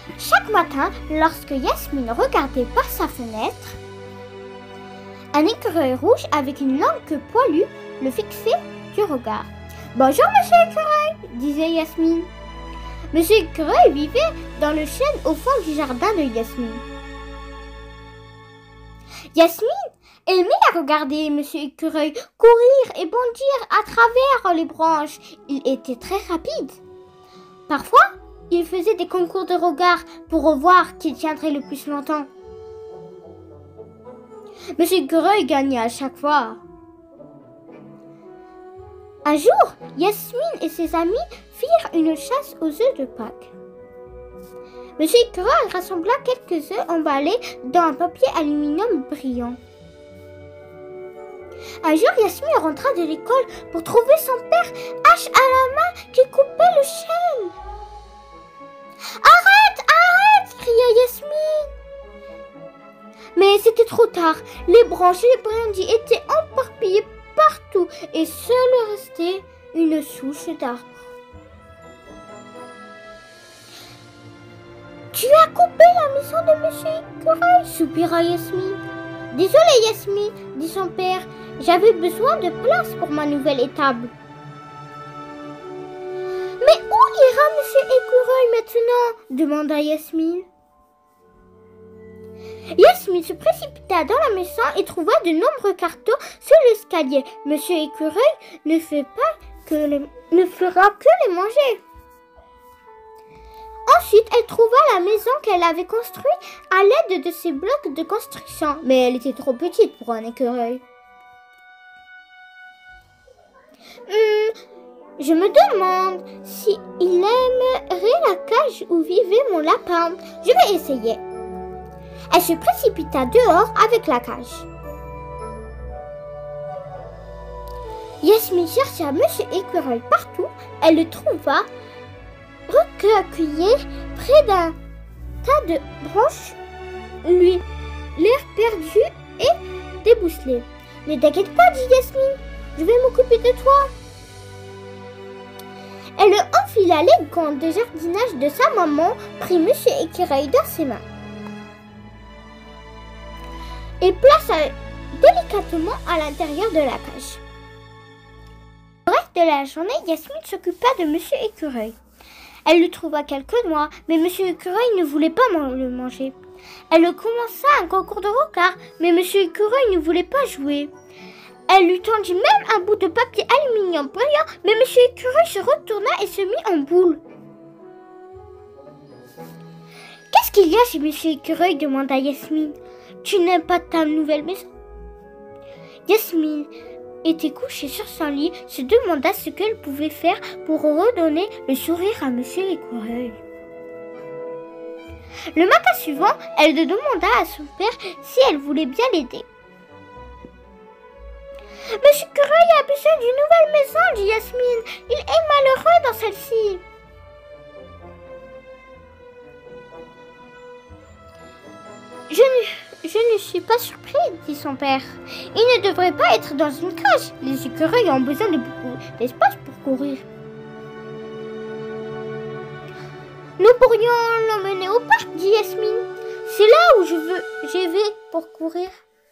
Chaque matin, lorsque Yasmine regardait par sa fenêtre, un écureuil rouge avec une langue poilue le fixait du regard. « Bonjour, monsieur écureuil !» disait Yasmine. Monsieur écureuil vivait dans le chêne au fond du jardin de Yasmine. Yasmine aimait à regarder monsieur écureuil courir et bondir à travers les branches. Il était très rapide. Parfois, il faisait des concours de regard pour voir qui tiendrait le plus longtemps. Monsieur écureuil gagnait à chaque fois. Un jour, Yasmine et ses amis firent une chasse aux œufs de Pâques. Monsieur écureuil rassembla quelques œufs emballés dans un papier aluminium brillant. Un jour, Yasmine rentra de l'école pour trouver son père, hache à la main, qui coupait le chêne. « Arrête, arrête !» cria Yasmine. Mais c'était trop tard. Les branches et les brindilles étaient éparpillées partout et seule restait une souche d'arbre. « Tu as coupé la maison de monsieur écureuil ?» soupira Yasmine. « Désolée Yasmine, dit son père, j'avais besoin de place pour ma nouvelle étable. » « Mais où ira monsieur écureuil maintenant ?» demanda Yasmine. Yasmine se précipita dans la maison et trouva de nombreux cartons sur l'escalier. Monsieur écureuil ne fera que les manger. Ensuite, elle trouva la maison qu'elle avait construite à l'aide de ses blocs de construction, mais elle était trop petite pour un écureuil. Je me demande si il aimerait la cage où vivait mon lapin. Je vais essayer. Elle se précipita dehors avec la cage. Yasmine chercha monsieur écureuil partout. Elle le trouva recroquevillé près d'un tas de branches, lui l'air perdu et débousselé. « Ne t'inquiète pas, dit Yasmine, je vais m'occuper de toi. » Elle enfila les gants de jardinage de sa maman, prit monsieur écureuil dans ses mains et plaça délicatement à l'intérieur de la cage. Le reste de la journée, Yasmine s'occupa de monsieur écureuil. Elle lui trouva quelques noix, mais monsieur écureuil ne voulait pas le manger. Elle commença un concours de regard, mais monsieur écureuil ne voulait pas jouer. Elle lui tendit même un bout de papier aluminium brillant, mais monsieur écureuil se retourna et se mit en boule. « Qu'est-ce qu'il y a chez monsieur écureuil ?» demanda Yasmine. « Tu n'aimes pas ta nouvelle maison ?» Yasmine était couchée sur son lit, se demanda ce qu'elle pouvait faire pour redonner le sourire à monsieur écureuil. Le matin suivant, elle demanda à son père si elle voulait bien l'aider. « Monsieur écureuil a besoin d'une nouvelle maison, dit Yasmine. Il est malheureux dans celle-ci. » Je ne suis pas surpris, dit son père. Il ne devrait pas être dans une cage. Les écureuils ont besoin de beaucoup d'espace pour courir. Nous pourrions l'emmener au parc, dit Yasmine. C'est là où je vais pour courir.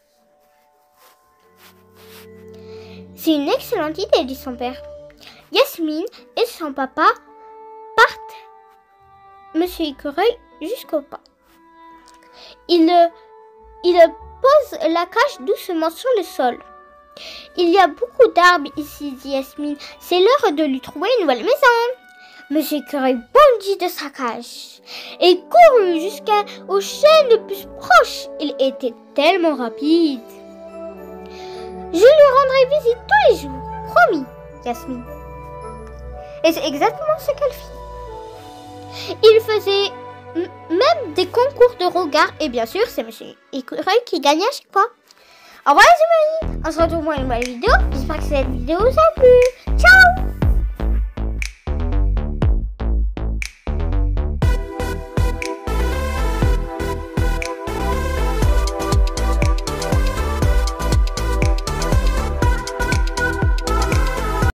C'est une excellente idée, dit son père. Yasmine et son papa partent monsieur écureuil jusqu'au parc. Il pose la cage doucement sur le sol. Il y a beaucoup d'arbres ici, dit Yasmine. C'est l'heure de lui trouver une nouvelle maison. Monsieur écureuil bondit de sa cage et courut jusqu'au chêne le plus proche. Il était tellement rapide. Je lui rendrai visite tous les jours, promis, Yasmine. Et c'est exactement ce qu'elle fit. Il faisait même des concours de regard et bien sûr, c'est monsieur écureuil qui gagnait à chaque fois. Au revoir les amis, on se retrouve pour une nouvelle vidéo. J'espère que cette vidéo vous a plu. Ciao!